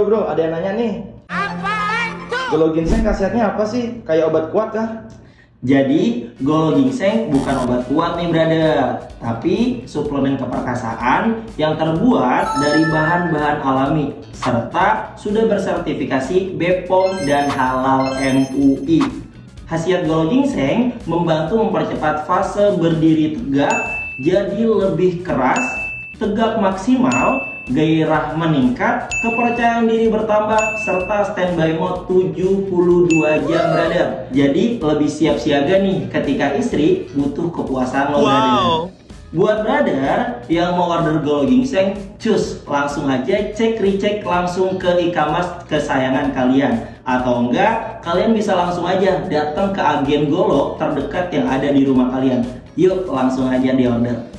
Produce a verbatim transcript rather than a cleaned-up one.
Bro, bro, ada yang nanya nih. Golo ginseng khasiatnya apa sih? Kayak obat kuat kah? Jadi, golo ginseng bukan obat kuat nih brother, tapi suplemen keperkasaan yang terbuat dari bahan-bahan alami serta sudah bersertifikasi B P O M dan halal M U I. Khasiat golo ginseng membantu mempercepat fase berdiri tegak jadi lebih keras, tegak maksimal, gairah meningkat, kepercayaan diri bertambah, serta standby mode tujuh puluh dua jam brother. Jadi lebih siap siaga nih ketika istri butuh kepuasan lo brother. Wow. Buat brother yang mau order golo ginseng, cus langsung aja cek recheck langsung ke e-commerce kesayangan kalian. Atau enggak, kalian bisa langsung aja datang ke agen golo terdekat yang ada di rumah kalian. Yuk langsung aja di order.